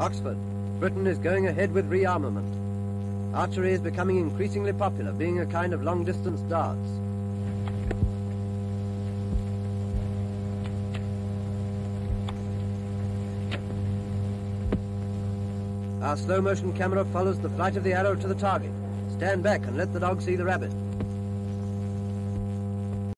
Oxford. Britain is going ahead with rearmament. Archery is becoming increasingly popular, being a kind of long-distance darts. Our slow-motion camera follows the flight of the arrow to the target. Stand back and let the dog see the rabbit.